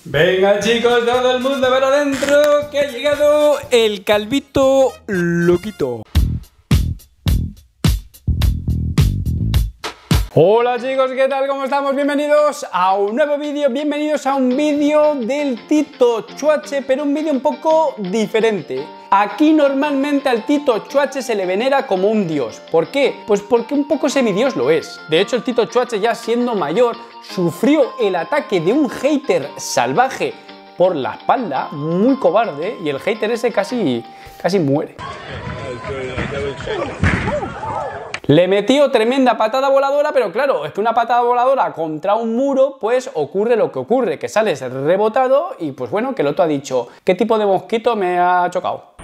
Venga chicos, todo el mundo para adentro, que ha llegado el calvito loquito. Hola chicos, ¿qué tal? ¿Cómo estamos? Bienvenidos a un nuevo vídeo, bienvenidos a un vídeo del Tito Chuache, pero un vídeo un poco diferente. Aquí normalmente al Tito Chuache se le venera como un dios. ¿Por qué? Pues porque un poco semidios lo es. De hecho, el Tito Chuache, ya siendo mayor, sufrió el ataque de un hater salvaje por la espalda, muy cobarde, y el hater ese casi muere. Le metió tremenda patada voladora, pero claro, es que una patada voladora contra un muro, pues ocurre lo que ocurre, que sales rebotado y pues bueno, que el otro ha dicho, ¿qué tipo de mosquito me ha chocado?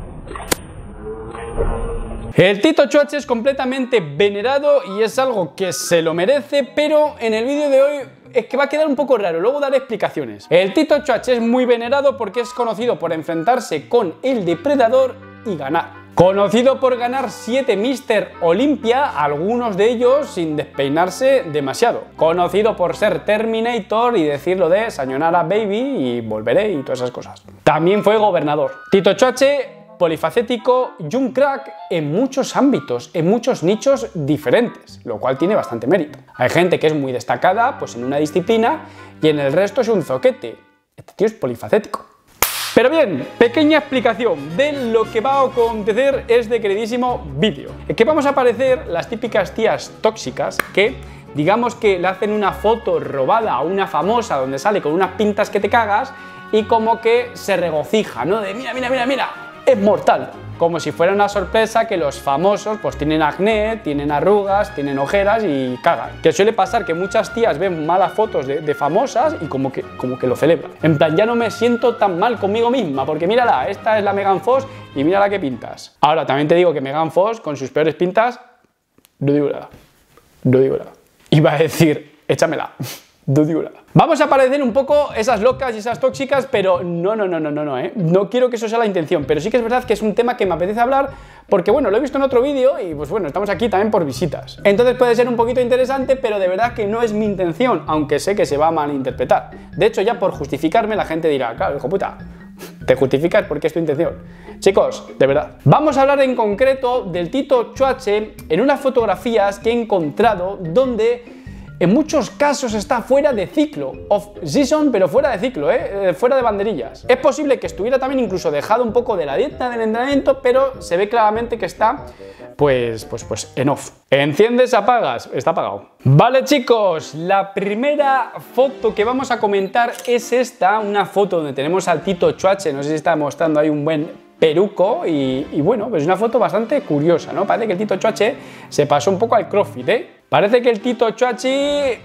El Tito Chuache es completamente venerado y es algo que se lo merece, pero en el vídeo de hoy es que va a quedar un poco raro, luego daré explicaciones. El Tito Chuache es muy venerado porque es conocido por enfrentarse con el depredador y ganar. Conocido por ganar 7 Mr. Olympia, algunos de ellos sin despeinarse demasiado. Conocido por ser Terminator y decirlo de sayonara baby y volveré y todas esas cosas. También fue gobernador. Tito Chuache, polifacético y un crack en muchos ámbitos, en muchos nichos diferentes, lo cual tiene bastante mérito. Hay gente que es muy destacada pues en una disciplina y en el resto es un zoquete. Este tío es polifacético. Pero bien, pequeña explicación de lo que va a acontecer este queridísimo vídeo. Es que vamos a aparecer las típicas tías tóxicas que, digamos que le hacen una foto robada a una famosa donde sale con unas pintas que te cagas y como que se regocija, ¿no? De mira, mira, mira, mira, es mortal. Como si fuera una sorpresa que los famosos pues tienen acné, tienen arrugas, tienen ojeras y cagan. Que suele pasar que muchas tías ven malas fotos de famosas y como que lo celebran. En plan, ya no me siento tan mal conmigo misma porque mírala, esta es la Megan Fox y mírala qué pintas. Ahora, también te digo que Megan Fox con sus peores pintas, no digo nada. No digo nada. Iba a decir, échamela. No digo nada. Vamos a parecer un poco esas locas y esas tóxicas, pero no, no quiero que eso sea la intención, pero sí que es verdad que es un tema que me apetece hablar porque, bueno, lo he visto en otro vídeo y, pues bueno, estamos aquí también por visitas. Entonces puede ser un poquito interesante, pero de verdad que no es mi intención, aunque sé que se va a malinterpretar. De hecho, ya por justificarme la gente dirá, claro, hijo puta, te justificas porque es tu intención. Chicos, de verdad. Vamos a hablar en concreto del Tito Chuache en unas fotografías que he encontrado donde en muchos casos está fuera de ciclo, off season, pero fuera de ciclo, fuera de banderillas. Es posible que estuviera también incluso dejado un poco de la dieta del entrenamiento, pero se ve claramente que está, pues en off. Enciendes, apagas, está apagado. Vale chicos, la primera foto que vamos a comentar es esta, una foto donde tenemos al Tito Chuache, no sé si está mostrando ahí un buen peruco y bueno, pues es una foto bastante curiosa, ¿no? Parece que el Tito Chuache se pasó un poco al CrossFit, ¿eh? Parece que el Tito Chuache,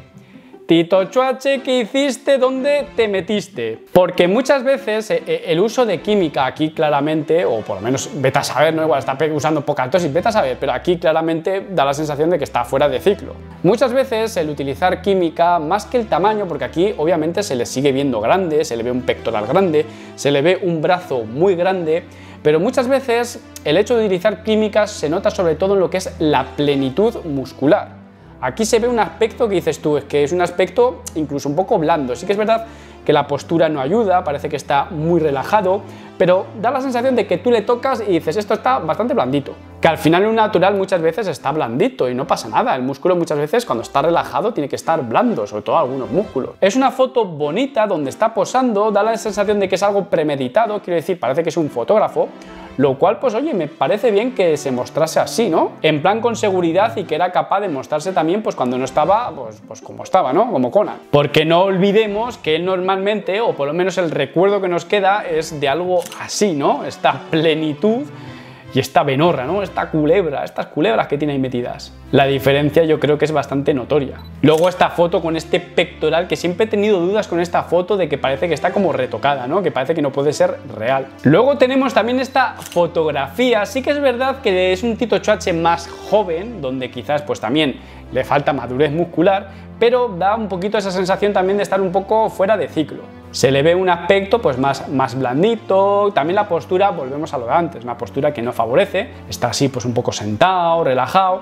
¿qué hiciste? ¿Dónde te metiste? Porque muchas veces el uso de química aquí claramente, o por lo menos vete a saber, ¿no? Igual está usando poca dosis, vete a saber, pero aquí claramente da la sensación de que está fuera de ciclo. Muchas veces el utilizar química, más que el tamaño, porque aquí obviamente se le sigue viendo grande, se le ve un pectoral grande, se le ve un brazo muy grande, pero muchas veces el hecho de utilizar químicas se nota sobre todo en lo que es la plenitud muscular. Aquí se ve un aspecto que dices tú, es que es un aspecto incluso un poco blando. Sí que es verdad que la postura no ayuda, parece que está muy relajado, pero da la sensación de que tú le tocas y dices, esto está bastante blandito. Que al final un natural muchas veces está blandito y no pasa nada. El músculo muchas veces cuando está relajado tiene que estar blando, sobre todo algunos músculos. Es una foto bonita donde está posando, da la sensación de que es algo premeditado, quiero decir, parece que es un fotógrafo, lo cual, pues oye, me parece bien que se mostrase así, ¿no? En plan con seguridad y que era capaz de mostrarse también, pues cuando no estaba, pues como estaba, ¿no? Como Conan. Porque no olvidemos que él normalmente, o por lo menos el recuerdo que nos queda, es de algo así, ¿no? Esta plenitud y esta venorra, ¿no? Esta culebra, estas culebras que tiene ahí metidas. La diferencia yo creo que es bastante notoria. Luego esta foto con este pectoral, que siempre he tenido dudas con esta foto de que parece que está como retocada, ¿no? Que parece que no puede ser real. Luego tenemos también esta fotografía. Sí que es verdad que es un Tito Chuache más joven, donde quizás pues también le falta madurez muscular, pero da un poquito esa sensación también de estar un poco fuera de ciclo. Se le ve un aspecto pues más blandito, también la postura, volvemos a lo de antes, una postura que no favorece, está así pues un poco sentado, relajado.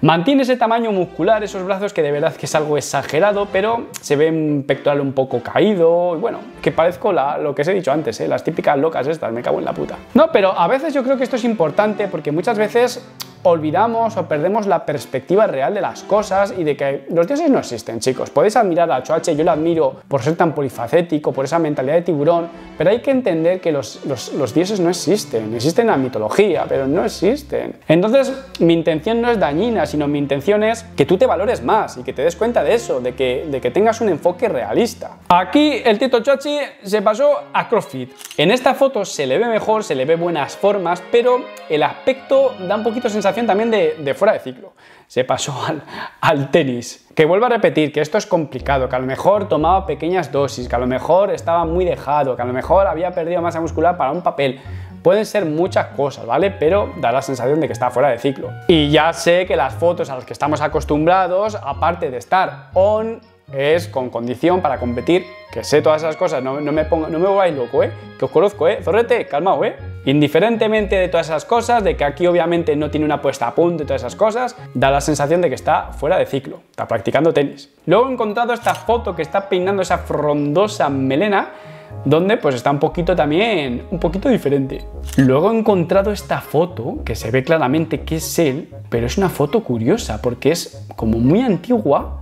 Mantiene ese tamaño muscular, esos brazos, que de verdad que es algo exagerado, pero se ve un pectoral un poco caído, y bueno, que parezco lo que os he dicho antes, las típicas locas estas, me cago en la puta. No, pero a veces yo creo que esto es importante porque muchas veces olvidamos o perdemos la perspectiva real de las cosas y de que los dioses no existen, chicos. Podéis admirar a Choache, yo lo admiro por ser tan polifacético, por esa mentalidad de tiburón, pero hay que entender que los dioses no existen. Existen en la mitología, pero no existen. Entonces, mi intención no es dañina, sino mi intención es que tú te valores más y que te des cuenta de eso, de que tengas un enfoque realista. Aquí el Tito Choache se pasó a CrossFit. En esta foto se le ve mejor, se le ve buenas formas, pero el aspecto da un poquito sensación también de fuera de ciclo. Se pasó al tenis. Que vuelvo a repetir que esto es complicado, que a lo mejor tomaba pequeñas dosis, que a lo mejor estaba muy dejado, que a lo mejor había perdido masa muscular para un papel. Pueden ser muchas cosas, ¿vale? Pero da la sensación de que está fuera de ciclo. Y ya sé que las fotos a las que estamos acostumbrados, aparte de estar on, es con condición para competir, que sé todas esas cosas, no me volváis loco, que os conozco, zorrete, calmao, Indiferentemente de todas esas cosas, de que aquí obviamente no tiene una puesta a punto y todas esas cosas, da la sensación de que está fuera de ciclo, está practicando tenis. Luego he encontrado esta foto que está peinando esa frondosa melena, donde pues está un poquito diferente. Luego he encontrado esta foto, que se ve claramente que es él, pero es una foto curiosa, porque es como muy antigua.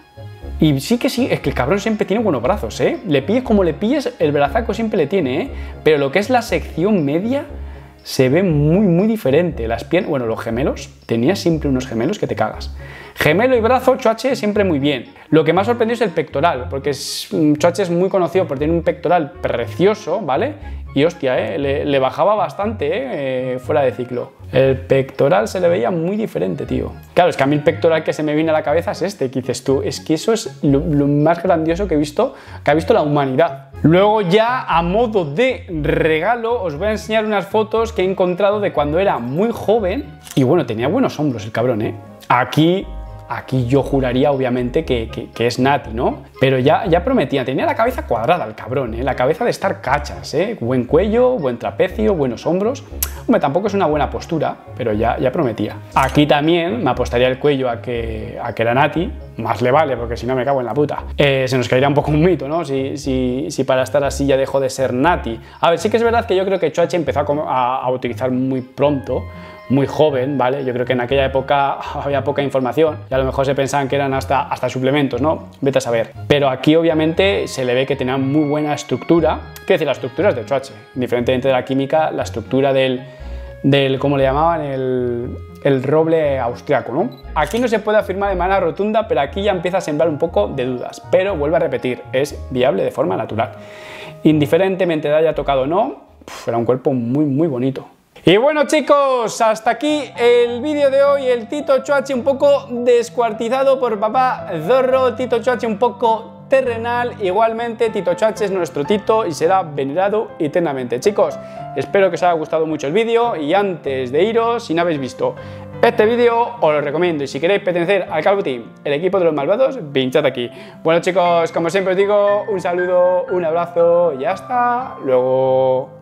Y sí, es que el cabrón siempre tiene buenos brazos, Le pilles como le pilles, el brazaco siempre le tiene, Pero lo que es la sección media se ve muy diferente. Las piernas, bueno, los gemelos, tenía siempre unos gemelos que te cagas. Gemelo y brazo, Choache siempre muy bien. Lo que me ha sorprendido es el pectoral, porque Choache es muy conocido por tener un pectoral precioso, ¿vale? Y hostia, le bajaba bastante, fuera de ciclo. El pectoral se le veía muy diferente, tío. Claro, es que a mí el pectoral que se me viene a la cabeza es este, que dices tú, es que eso es lo más grandioso que ha visto la humanidad. Luego ya, a modo de regalo, os voy a enseñar unas fotos que he encontrado de cuando era muy joven. Y bueno, tenía buenos hombros el cabrón, Aquí yo juraría, obviamente, que es Nati, ¿no? Pero ya prometía, tenía la cabeza cuadrada el cabrón, La cabeza de estar cachas, Buen cuello, buen trapecio, buenos hombros. Hombre, tampoco es una buena postura, pero ya prometía. Aquí también me apostaría el cuello a que era Nati, más le vale, porque si no me cago en la puta. Se nos caería un poco un mito, ¿no? Si para estar así ya dejó de ser Nati. A ver, sí que es verdad que yo creo que Choache empezó a utilizar muy pronto, muy joven, ¿vale? Yo creo que en aquella época había poca información y a lo mejor se pensaban que eran hasta suplementos, ¿no? Vete a saber. Pero aquí obviamente se le ve que tenía muy buena estructura. Quiero decir, la estructura es de Choache, indiferentemente de la química, la estructura del ¿cómo le llamaban? El roble austriaco, ¿no? Aquí no se puede afirmar de manera rotunda, pero aquí ya empieza a sembrar un poco de dudas. Pero vuelvo a repetir, es viable de forma natural. Indiferentemente de haya tocado o no, era un cuerpo muy bonito. Y bueno, chicos, hasta aquí el vídeo de hoy. El Tito Choache un poco descuartizado por papá Zorro, Tito Choache un poco terrenal. Igualmente, Tito Choache es nuestro Tito y será venerado eternamente. Chicos, espero que os haya gustado mucho el vídeo y antes de iros, si no habéis visto este vídeo, os lo recomiendo. Y si queréis pertenecer al Calvo Team, el equipo de los malvados, pinchad aquí. Bueno, chicos, como siempre os digo, un saludo, un abrazo y hasta luego.